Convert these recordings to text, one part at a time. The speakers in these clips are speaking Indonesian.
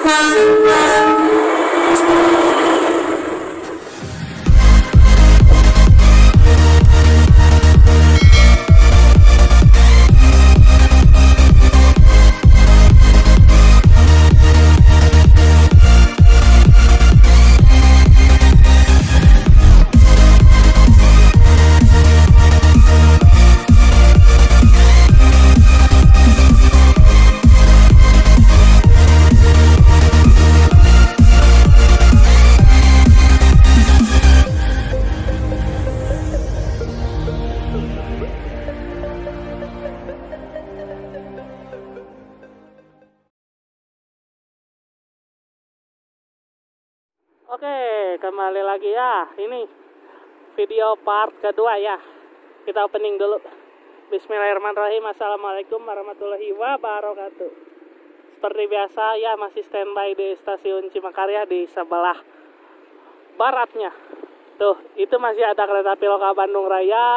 Oke, kembali lagi ya. Ini video part kedua ya. Kita opening dulu. Bismillahirrahmanirrahim. Assalamualaikum warahmatullahi wabarakatuh. Seperti biasa ya, masih standby di stasiun Cimakarya di sebelah baratnya. Tuh, itu masih ada kereta api lokal Bandung Raya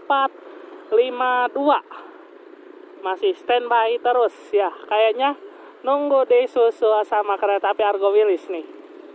452. Masih standby terus ya. Kayaknya nunggu disusul sama kereta api Argo Wilis nih.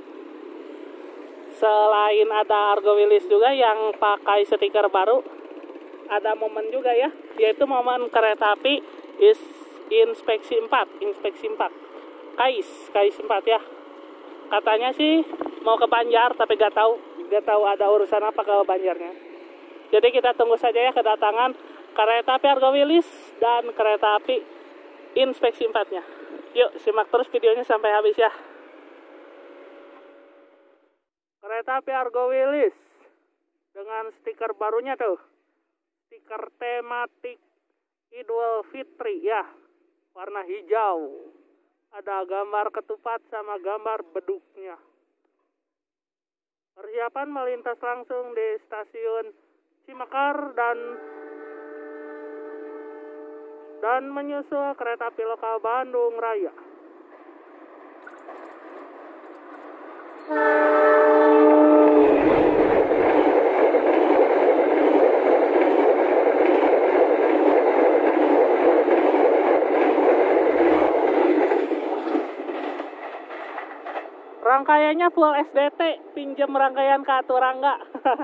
Selain ada Argo Wilis juga yang pakai stiker baru, ada momen juga ya, yaitu momen kereta api inspeksi 4 KAIS 4 ya. Katanya sih mau ke Banjar, tapi gak tahu ada urusan apa ke Banjarnya. Jadi kita tunggu saja ya kedatangan kereta api Argo Wilis dan kereta api inspeksi 4-nya. Yuk simak terus videonya sampai habis ya. Kereta api Argo Wilis dengan stiker barunya tuh, stiker tematik Idul Fitri ya, warna hijau. Ada gambar ketupat sama gambar beduknya. Persiapan melintas langsung di stasiun Cimakar dan menyusul kereta api lokal Bandung Raya. Rangkaiannya full SDT, pinjem rangkaian ke Aturangga.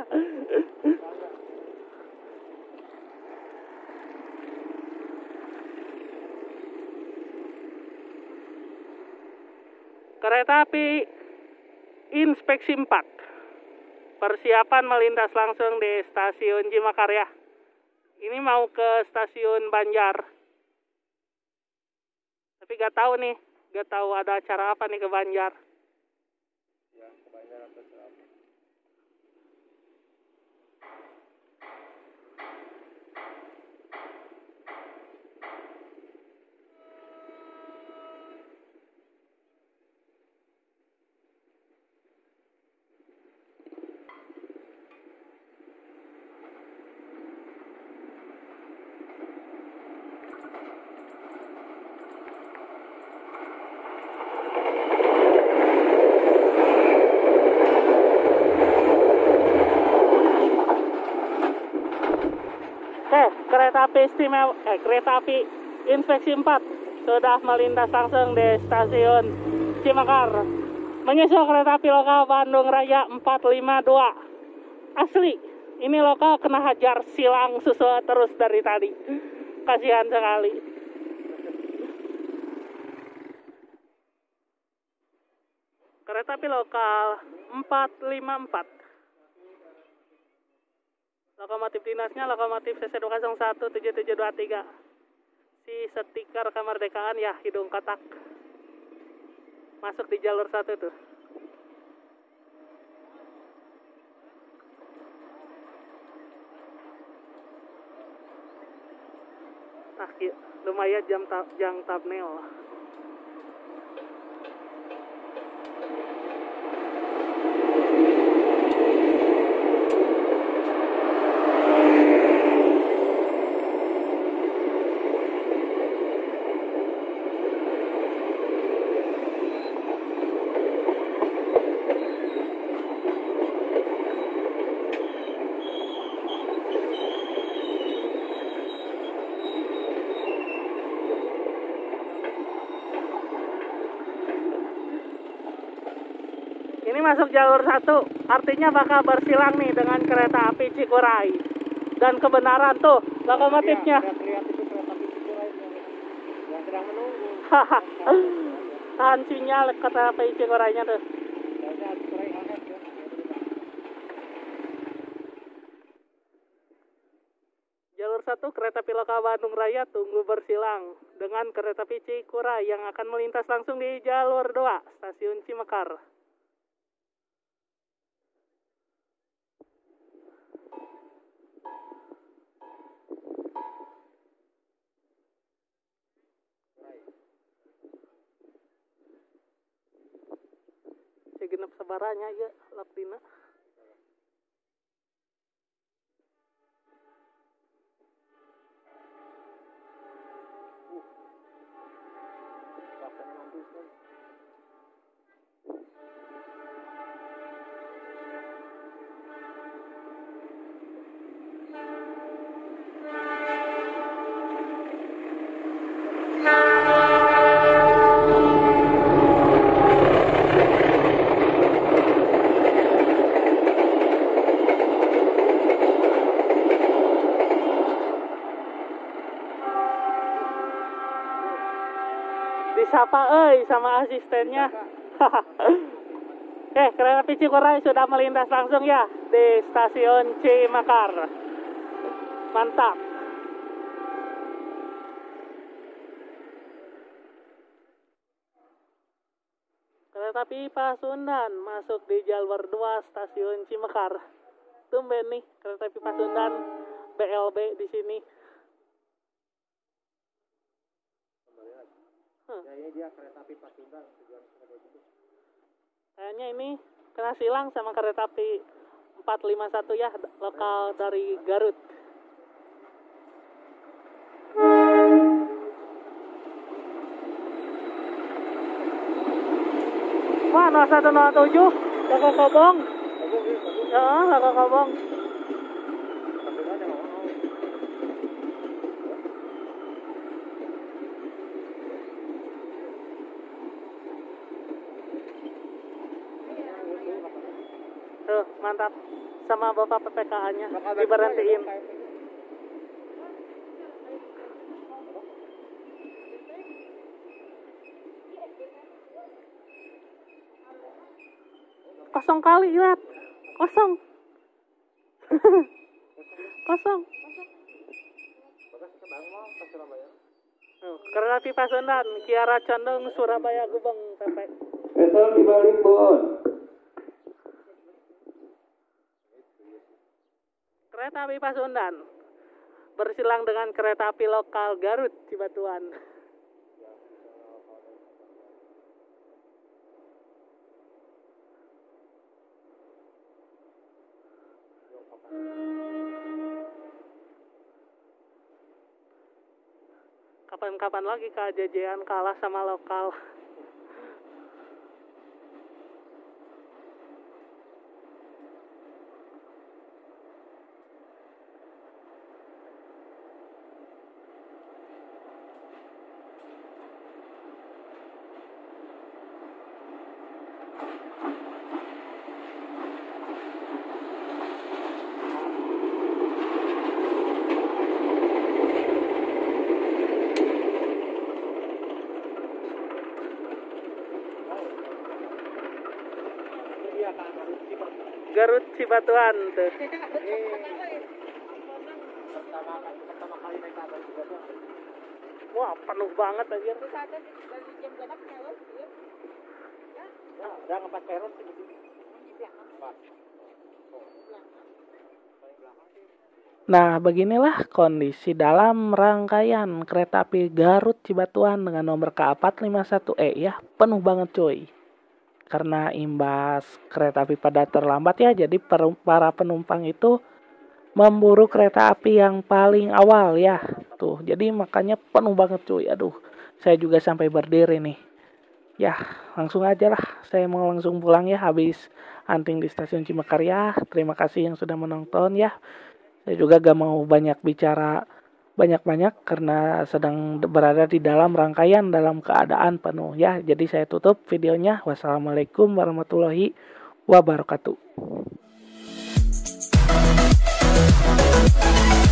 Kereta api inspeksi 4. Persiapan melintas langsung di stasiun Cimakarya. Ini mau ke stasiun Banjar. Tapi gak tahu ada acara apa nih ke Banjar. Ya, kebanyakan apa? Kereta api inspeksi 4 sudah melintas langsung di stasiun Cimakar, menyusul kereta api lokal Bandung Raya 452. Asli, ini lokal kena hajar silang susul terus dari tadi. Kasihan sekali. Kereta api lokal 454. Lokomotif dinasnya lokomotif CC2017723. Si stiker kemerdekaan ya, hidung kotak. Masuk di jalur 1 tuh. Nah, lumayan jam thumbnail. Ini masuk jalur 1, artinya bakal bersilang nih dengan kereta api Cikuray. Dan kebenaran tuh lokomotifnya. Lihat itu kereta api Cikuray yang sedang menunggu. Tahan sinyal kereta api Cikuraynya tuh. Kayaknya Cikuray hangat ya. Jalur 1 kereta api lokal Bandung Raya tunggu bersilang dengan kereta api Cikuray yang akan melintas langsung di jalur 2 stasiun Cimekar. Segenap sabaranya ya Lakdina. Disapa sama asistennya. Kereta api Cikuray sudah melintas langsung ya di stasiun Cimekar. Mantap. Kereta api Pasundan masuk di jalur 2 stasiun Cimekar. Tumben nih kereta api Pasundan BLB di sini. Ya ini dia kereta api Pasundan tujuan Surabaya itu. Kayaknya ini kena silang sama kereta api 451 ya, lokal dari Garut. Wah, 0107 Loko Kobong. Ya, Loko Kobong. Mantap. Sama bapak PPKA-nya diberhentiin. Kosong kali lihat. Kosong. Kosong. Kereta api Pasundan, Kiara Condong, Surabaya Gubeng, PP. Besok dibalik, Bun. Kereta api Pasundan bersilang dengan kereta api lokal Garut Cibatuan. Kapan-kapan lagi KJJ-an kalah sama lokal. Garut Cibatuan tuh. Pertama kali naik ke atas Cibatuan. Wah, penuh banget aja. Ya, udah ngepas peron sih. Nah, beginilah kondisi dalam rangkaian kereta api Garut Cibatuan dengan nomor K451E ya. Penuh banget cuy. Karena imbas kereta api pada terlambat ya, jadi para penumpang itu memburu kereta api yang paling awal ya. Tuh, jadi makanya penuh banget cuy. Aduh, saya juga sampai berdiri nih. Ya, langsung aja lah. Saya mau langsung pulang ya habis hunting di stasiun Cimekar ya. Terima kasih yang sudah menonton ya. Saya juga gak mau banyak bicara banyak-banyak karena sedang berada di dalam rangkaian dalam keadaan penuh ya. Jadi saya tutup videonya. Wassalamualaikum warahmatullahi wabarakatuh.